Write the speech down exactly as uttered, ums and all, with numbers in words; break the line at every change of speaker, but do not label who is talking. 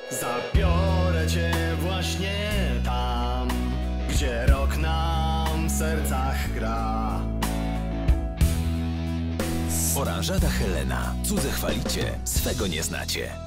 Zabiorę cię właśnie tam, gdzie rok nam w sercach gra.
Oranżada Helena. Cudze chwalicie, swego nie znacie.